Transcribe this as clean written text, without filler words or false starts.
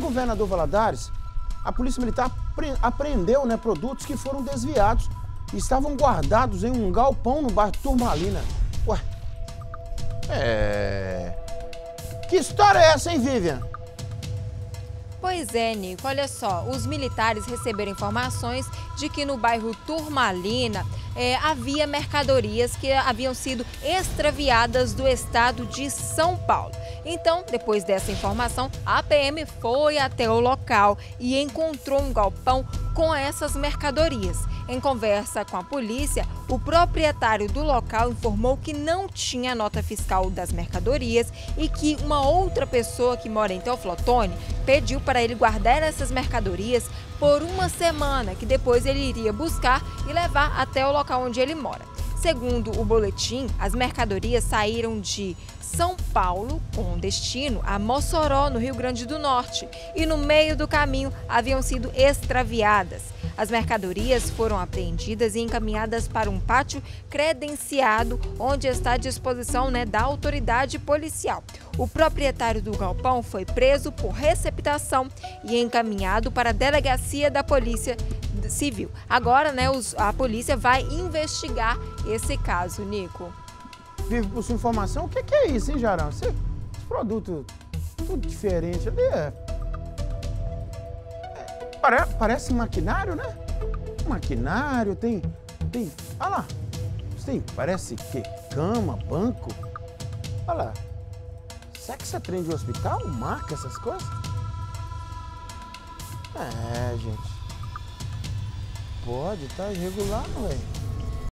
Governador Valadares, a Polícia Militar apreendeu, né, produtos que foram desviados e estavam guardados em um galpão no bairro Turmalina. Ué, que história é essa, hein, Vivian? Pois é, Nico, olha só, os militares receberam informações de que no bairro Turmalina havia mercadorias que haviam sido extraviadas do estado de São Paulo. Então, depois dessa informação, a PM foi até o local e encontrou um galpão com essas mercadorias. Em conversa com a polícia, o proprietário do local informou que não tinha nota fiscal das mercadorias e que uma outra pessoa que mora em Teoflotone pediu para ele guardar essas mercadorias por uma semana, que depois ele iria buscar e levar até o local onde ele mora. Segundo o boletim, as mercadorias saíram de São Paulo com destino a Mossoró, no Rio Grande do Norte, e no meio do caminho haviam sido extraviadas. As mercadorias foram apreendidas e encaminhadas para um pátio credenciado, onde está à disposição, da autoridade policial. O proprietário do galpão foi preso por receptação e encaminhado para a delegacia da Polícia Civil. Agora, a polícia vai investigar esse caso, Nico. Vivo por sua informação, o que é isso, hein, Jarão? Esse produto tudo diferente ali parece maquinário, né? Maquinário, tem, olha lá, parece que cama, banco, olha lá. Será que você atende o hospital, marca essas coisas? Gente, pode, tá irregular, ué.